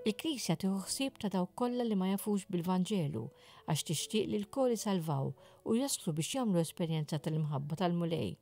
Il-Knisja tieħu ħsieb ta' dawk kollha li ma jafux bil-Vanġelu għax tixtieq li l-kol isalvaw u jaslu biex jagħmlu esperjenza tal-imħabba tal-mulej.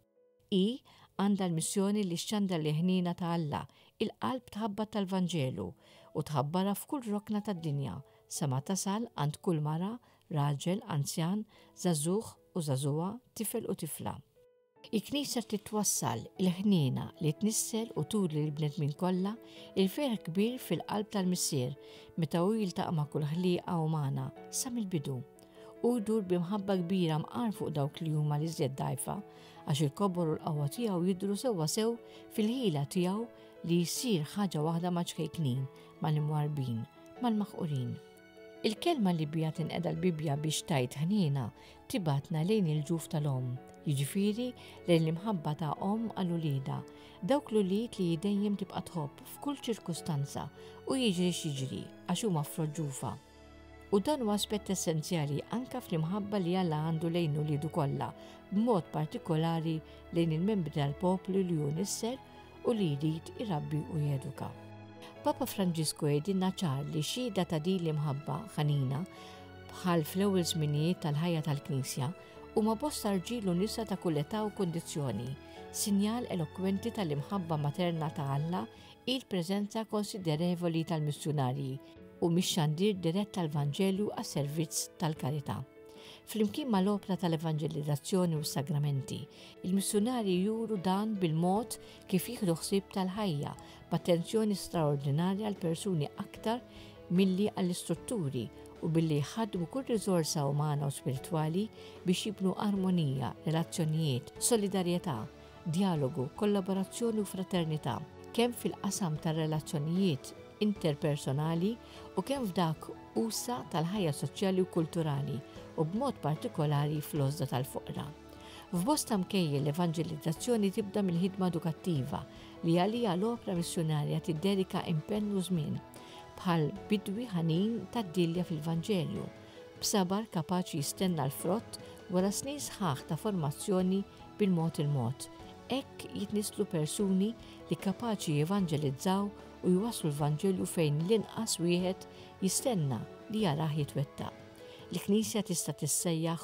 Għandha l-missjoni li xċandar li ħnina ta' Alla, il-qalb tħabba tal-Vanġelu u tħabbara f'kull rokna tad-dinja sa ma tasal għand kull mara, raġel, anzjan, żagħżugħ u żagħżugħa, tifel u tifla. Il-Knisja titwassal il-ħnina li tnissel u turi l-bnedmin kollha il-ferħ kbir fil-qalb tal-missier meta hu jiltaqa' ma' kull ħlieqa umana sa mill-bidu. U jdur bimħabba kbira mqar fuq dawk li huma li żjed dgħajfa għax il-kobor u l-qawwa tiegħu jidhru sewwa sew fil-ħila tiegħu li jsir ħaġa waħda ma' ċkejknin mal-imwarbin, mal-maħqurin. Il-kelma li bija tinqeda l-Bibja biex tajt ħnina tibatna lejn il-ġuf tal-om, jiġifieri lejn l-imħabba ta' om għall-ulieda, dawk l-ulied li dejjem tibqa' tħobb f'kull ċirkustanza u jiġri x'jiġri għax huma froġġufa. U dan huwa aspett essenzjali anke fl-imħabba li Alla għandu lejn uliedu kollha, b'mod partikolari lejn il-membri tal-poplu li hu nisser u li jrid irabbi u jeduka. Papa Franġisku jgħidilna ċar li xhieda ta' din l-imħabba ħanina bħal fl-ewwel żminijiet tal-ħajja tal-Knisja huma bosta rġiel u nisa ta' kull età u kundizzjoni, sinjal elokwenti tal-imħabba materna ta' Alla il-preżenza konsiderevoli tal-missjonarji u mix-xandir dirett tal-Vanġelu għas-servizz tal-karità. Flimkien mal-opra tal-evanġelizzazzjoni u s-sagramenti, il-missjonarji juru dan bil-mod kif jieħdu ħsieb tal-ħajja b'attenzjoni straordinarja għal persuni aktar milli għall-istrutturi u billi jħaddmu kull riżorsa umana u spiritwali biex jibnu armonija, relazzjonijiet, solidarjetà, dialogu, kollaborazzjoni u fraternità, kemm fil-qasam tar-relazzjonijiet interpersonali u kemm f'dak usa tal-ħajja soċjali u kulturali u b'mod partikolari fl-għożda tal-foqra. F'bosta mkejjel l-evanġelizzazzjoni tibda mill-ħidma edukattiva li għalija l-opra missjonarja tiddedika impenn u żmien bħal bidwi ħanin tad-dilja fil-Vanġelju, b'sabar kapaċi jistenna l-frott wara snin sħaħ ta' formazzjoni bil-mod il-mod. Hekk jitnislu persuni li kapaċi jevanġelizzaw u jwaslu l-Vanġelju fejn l-inqas wieħed jistenna li jarah jitwettaq. L-Knisja tista' tissejjaħ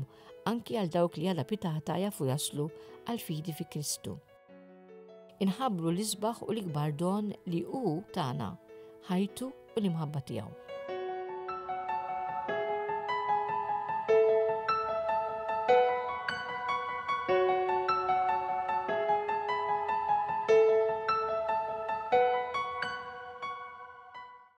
anki għal dawk li għadha pitata jafu jaslu għal fidi fi Kristu. Inħabbru l-isbaħ u l-ikbar don li hu tagħna, ħajtu u l-imħabba tiegħu.